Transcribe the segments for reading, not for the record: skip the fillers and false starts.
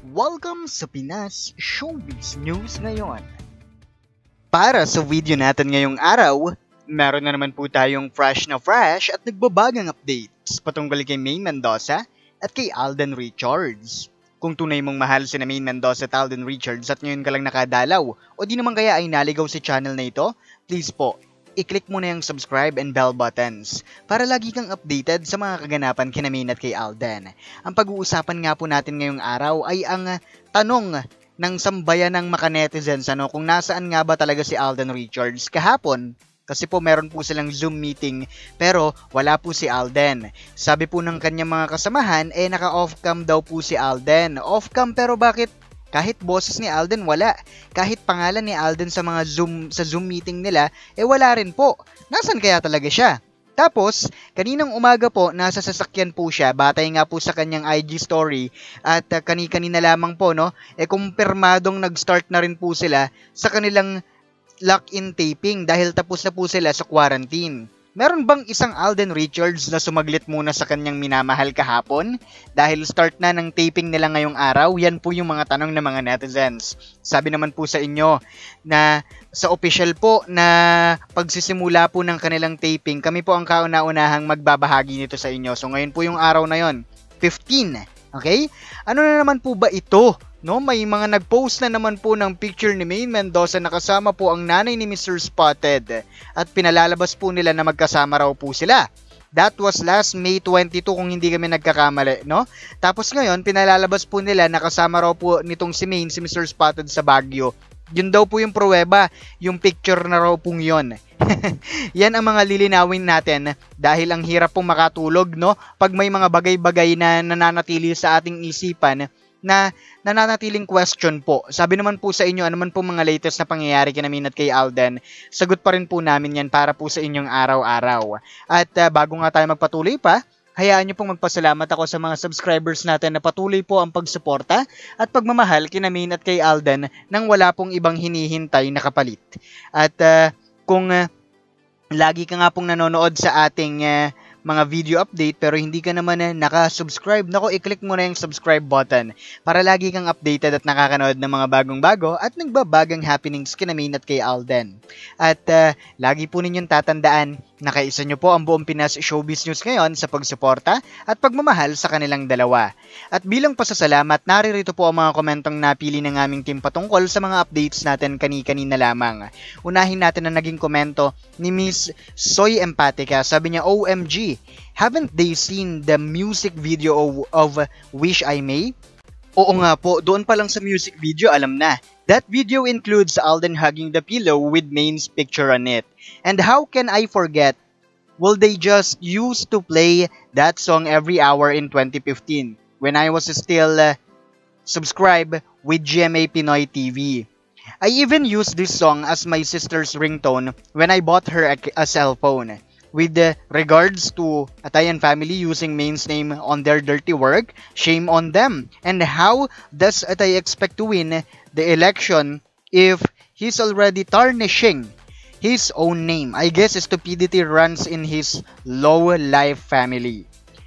Welcome sa Pinas Showbiz News ngayon. Para sa video natin ngayong araw, meron na naman po tayong fresh at nagbabagang updates patungkol kay Maine Mendoza at kay Alden Richards. Kung tunay mong mahal si Maine Mendoza at Alden Richards at ngayon ka lang nakadalaw o di naman kaya ay naligaw si channel na ito, please po, i-click mo na yung subscribe and bell buttons para lagi kang updated sa mga kaganapan kina Maine at kay Alden. Ang pag-uusapan nga po natin ngayong araw ay ang tanong ng sambayan ng mga netizens kung nasaan nga ba talaga si Alden Richards kahapon. Kasi po meron po silang Zoom meeting pero wala po si Alden. Sabi po ng kanyang mga kasamahan naka-off cam daw po si Alden. Off cam pero bakit? Kahit boses ni Alden wala. Kahit pangalan ni Alden sa mga Zoom meeting nila wala rin po. Nasaan kaya talaga siya? Tapos, kaninang umaga po, nasa sasakyan po siya, batay nga po sa kanyang IG story at kani-kanina lamang po, kumpirmadong nag-start na rin po sila sa kanilang lock-in taping dahil tapos na po sila sa quarantine. Meron bang isang Alden Richards na sumaglit muna sa kanyang minamahal kahapon? Dahil start na ng taping nila ngayong araw, yan po yung mga tanong ng mga netizens. Sabi naman po sa inyo na sa official po na pagsisimula po ng kanilang taping, kami po ang kauna-unahang magbabahagi nito sa inyo. So ngayon po yung araw na yon, 15. Okay? Ano na naman po ba ito? May mga nag-post na naman po ng picture ni Maine Mendoza na kasama po ang nanay ni Mr. Spotted at pinalalabas po nila na magkasama raw po sila. That was last May 22 kung hindi kami nagkakamali, Tapos ngayon, pinalalabas po nila na kasama raw po nitong si Maine, si Mr. Spotted sa Baguio. Yun daw po yung pruweba, yung picture na raw pong yun. Yan ang mga lilinawin natin dahil ang hirap pong makatulog, pag may mga bagay-bagay na nananatili sa ating isipan na nananatiling question po. Sabi naman po sa inyo, ano man po mga latest na pangyayari kina Maine at kay Alden, sagot pa rin po namin yan para po sa inyong araw-araw. At bago nga tayo magpatuloy pa, hayaan nyo pong magpasalamat ako sa mga subscribers natin na patuloy po ang pagsuporta at pagmamahal kina Maine at kay Alden nang wala pong ibang hinihintay na kapalit. At kung lagi ka nga pong nanonood sa ating mga video update pero hindi ka naman naka-subscribe, i-click mo na yung subscribe button para lagi kang updated at nakakanood ng mga bagong-bago at nagbabagang happenings kina Maine at kay Alden. At lagi po ninyong tatandaan na kaisa nyo po ang buong Pinas Showbiz News ngayon sa pagsuporta at pagmamahal sa kanilang dalawa. At bilang pasasalamat, naririto po ang mga komentong napili ng aming team patungkol sa mga updates natin kani-kanina lamang. Unahin natin ang naging komento ni Miss Soy Empatica. Sabi niya, OMG, haven't they seen the music video of Wish I May? Oo nga po, doon pa lang sa music video alam na. That video includes Alden hugging the pillow with Maine's picture on it. And how can I forget? Will they just used to play that song every hour in 2015 when I was still subscribed with GMA Pinoy TV. I even used this song as my sister's ringtone when I bought her a cell phone. With regards to Atayan family using Maine's name on their dirty work, shame on them. And how does Atay expect to win the election if he's already tarnishing his own name? I guess stupidity runs in his low-life family.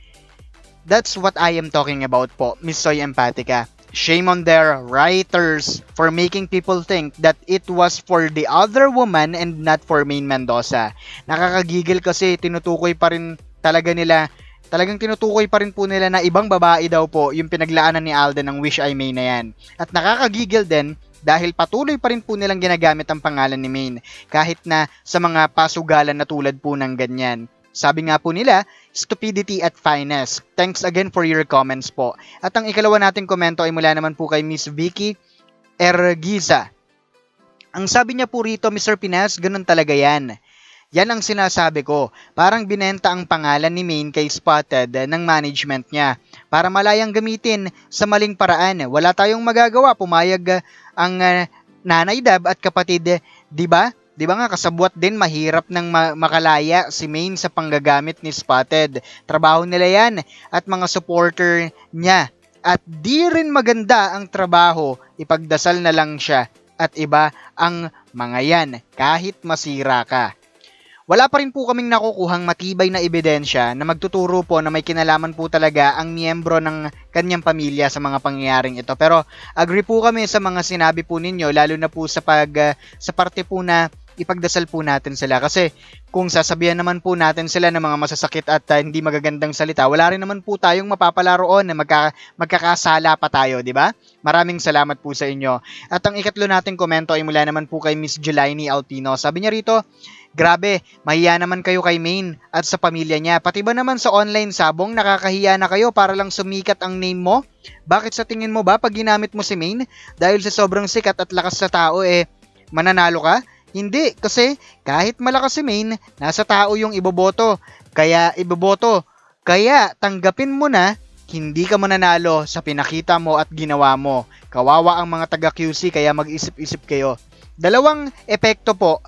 That's what I am talking about po, Miss Soy Empatica. Shame on their writers for making people think that it was for the other woman and not for Maine Mendoza. Nakakagigil kasi tinutukoy pa rin talagang tinutukoy pa rin po nila na ibang babae daw po yung pinaglaanan ni Alden ng Wish I May na yan. At nakakagigil din dahil patuloy pa rin po nilang ginagamit ang pangalan ni Maine kahit na sa mga pasugalan na tulad po ng ganyan. Sabi nga po nila, stupidity at finest. Thanks again for your comments po. At ang ikalawa nating komento ay mula naman po kay Miss Vicky Ergiza. Ang sabi niya po rito, Mr. Pinas, ganun talaga yan. Yan ang sinasabi ko. Parang binenta ang pangalan ni Maine kay Spotted ng management niya para malayang gamitin sa maling paraan. Wala tayong magagawa. Pumayag ang nanay Dab at kapatid, di ba? Di ba nga kasabwat din mahirap nang makalaya si Maine sa panggagamit ni Spotted. Trabaho nila yan at mga supporter niya. At di rin maganda ang trabaho, ipagdasal na lang siya at iba ang mga yan kahit masira ka. wala pa rin po kaming nakukuhang matibay na ebidensya na magtuturo po na may kinalaman po talaga ang miyembro ng kanyang pamilya sa mga pangyayaring ito. Pero agree po kami sa mga sinabi po ninyo, lalo na po sa sa parte po na ipagdasal po natin sila. Kasi kung sasabihan naman po natin sila ng mga masasakit at hindi magagandang salita, wala rin naman po tayong mapapala roon na magkakasala pa tayo, di ba? Maraming salamat po sa inyo. At ang ikatlo nating komento ay mula naman po kay Miss Jelaini Alpino. Sabi niya rito, grabe, mahiya naman kayo kay Maine at sa pamilya niya. Pati ba naman sa online sabong, nakakahiya na kayo para lang sumikat ang name mo? Bakit sa tingin mo ba pag ginamit mo si Maine, dahil sa sobrang sikat at lakas sa tao, mananalo ka? Hindi, kasi kahit malakas si Maine, nasa tao yung iboboto. Kaya tanggapin mo na, hindi ka mananalo sa pinakita mo at ginawa mo. Kawawa ang mga taga-QC, kaya mag-isip-isip kayo. Dalawang epekto po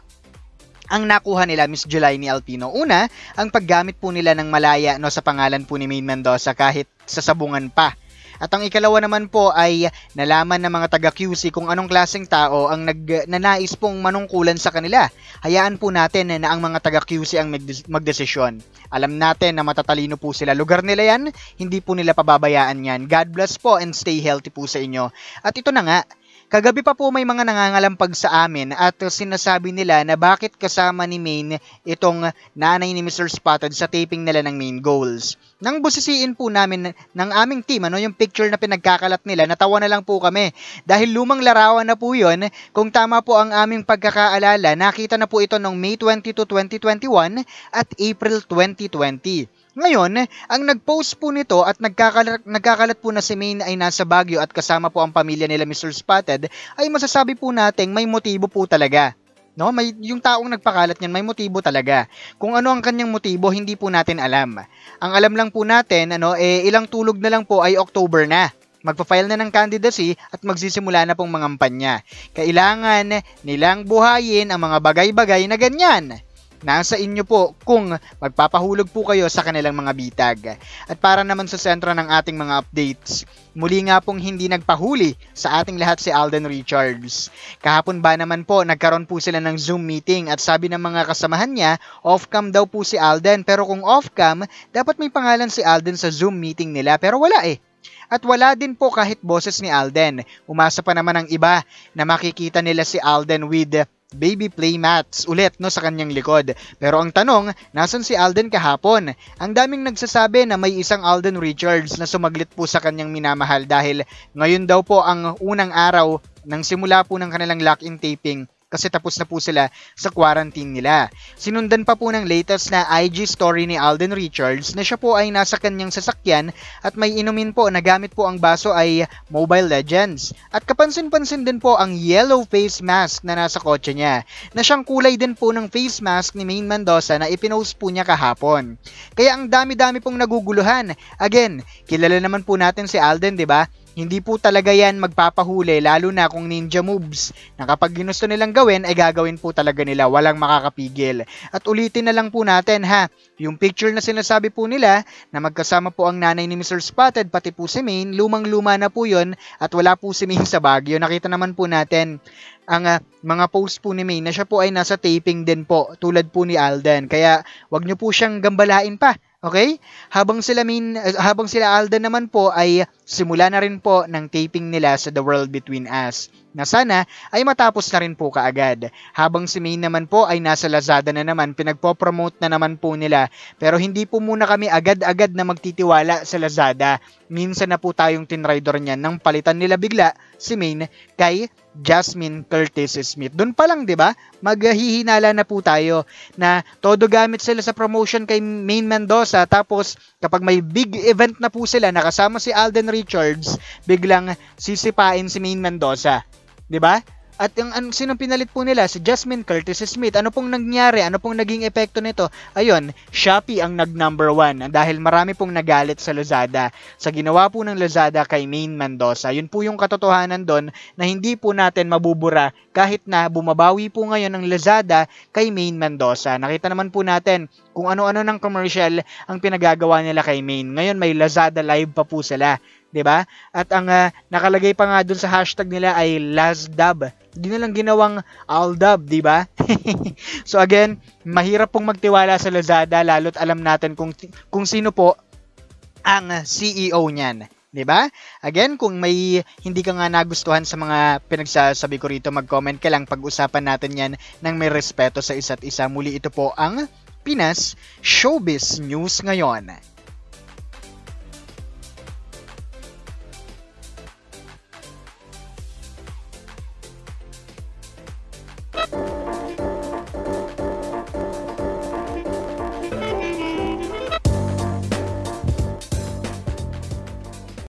ang nakuha nila, Miss Jelaini Alpino. Una, ang paggamit po nila ng malaya sa pangalan po ni Maine Mendoza kahit sa sabungan pa. At ang ikalawa naman po ay nalaman ng mga taga-QC kung anong klaseng tao ang nanais pong manungkulan sa kanila. Hayaan po natin na ang mga taga-QC ang magdesisyon. Alam natin na matatalino po sila. Lugar nila yan, hindi po nila pababayaan yan. God bless po and stay healthy po sa inyo. At ito na nga, kagabi pa po may mga nangangalampag sa amin at sinasabi nila na bakit kasama ni Maine itong nanay ni Mr. Spotted sa taping nila ng Main Goals. Nang busisiin po namin ng aming team, yung picture na pinagkakalat nila, natawa na lang po kami. Dahil lumang larawan na po yun, kung tama po ang aming pagkakaalala, nakita na po ito noong May 22, 2021 at April 2020. Ngayon, ang nag-post po nito at nagkakalat po na si Maine ay nasa Baguio at kasama po ang pamilya nila Mr. Spotted, ay masasabi po nating may motibo po talaga. No, yung taong nagpakalat niyan may motibo talaga. Kung ano ang kanyang motibo, hindi po natin alam. Ang alam lang po natin, ilang tulog na lang po ay October na. Magpa-file na ng candidacy at magsisimula na pong mangampanya. Kailangan nilang buhayin ang mga bagay-bagay na ganyan. Nasa inyo po kung magpapahulog po kayo sa kanilang mga bitag. At para naman sa sentro ng ating mga updates, muli nga pong hindi nagpahuli sa ating lahat si Alden Richards. Kahapon ba naman po, nagkaroon po sila ng Zoom meeting at sabi ng mga kasamahan niya, off-cam daw po si Alden. Pero kung off-cam, dapat may pangalan si Alden sa Zoom meeting nila. Pero wala At wala din po kahit boses ni Alden. Umasa pa naman ang iba na makikita nila si Alden with baby playmats ulit sa kanyang likod. Pero ang tanong, nasan si Alden kahapon? Ang daming nagsasabi na may isang Alden Richards na sumaglit po sa kanyang minamahal dahil ngayon daw po ang unang araw ng simula po ng kanilang lock-in taping kasi tapos na po sila sa quarantine nila. Sinundan pa po ng latest na IG story ni Alden Richards na siya po ay nasa kanyang sasakyan at may inumin po na gamit po ang baso ay Mobile Legends. At kapansin-pansin din po ang yellow face mask na nasa kotse niya na siyang kulay din po ng face mask ni Maine Mendoza na ipinost po niya kahapon. Kaya ang dami-dami pong naguguluhan. Again, kilala naman po natin si Alden, di ba? Hindi po talaga yan magpapahuli lalo na kung ninja moves na kapag ginusto nilang gawin ay gagawin po talaga nila, walang makakapigil. At ulitin na lang po natin yung picture na sinasabi po nila na magkasama po ang nanay ni Mr. Spotted pati po si Maine, lumang-luma na po yun at wala po si Maine sa Baguio. Nakita naman po natin ang mga post po ni Maine na siya po ay nasa taping din po tulad po ni Alden. Kaya wag nyo po siyang gambalain pa. Okay? Habang sila Alden naman po ay simula na rin po ng taping nila sa The World Between Us na sana ay matapos na rin po kaagad. Habang si Maine naman po ay nasa Lazada na naman, pinagpo-promote na naman po nila. Pero hindi po muna kami agad-agad na magtitiwala sa Lazada. Minsan na po tayong tinrider niyan nang palitan nila bigla si Maine kay Jasmine Curtis Smith. Doon pa lang, 'di ba? Maghihinala na po tayo na todo gamit sila sa promotion kay Maine Mendoza tapos kapag may big event na po sila nakasama si Alden Richards, biglang sisipain si Maine Mendoza. 'Di ba? At sinong pinalit po nila? Si Jasmine Curtis Smith. Ano pong nangyari? Ano pong naging epekto nito? Ayun, Shopee ang nag-number 1 dahil marami pong nagalit sa Lazada sa ginawa po ng Lazada kay Maine Mendoza. Yun po yung katotohanan doon na hindi po natin mabubura kahit na bumabawi po ngayon ng Lazada kay Maine Mendoza. Nakita naman po natin kung ano-ano ng commercial ang pinagagawa nila kay Maine. Ngayon may Lazada live pa po sila. 'Di ba? At ang nakalagay pa nga dun sa hashtag nila ay LazDab, di na lang ginawang Aldab, di ba? So again, mahirap pong magtiwala sa Lazada lalo't alam natin kung sino po ang CEO niyan. 'Di ba? Again, kung may hindi ka nga nagustuhan sa mga pinagsasabi ko rito, mag-comment ka lang, pag-usapan natin 'yan ng may respeto sa isa't isa. Muli ito po ang Pinas Showbiz News ngayon.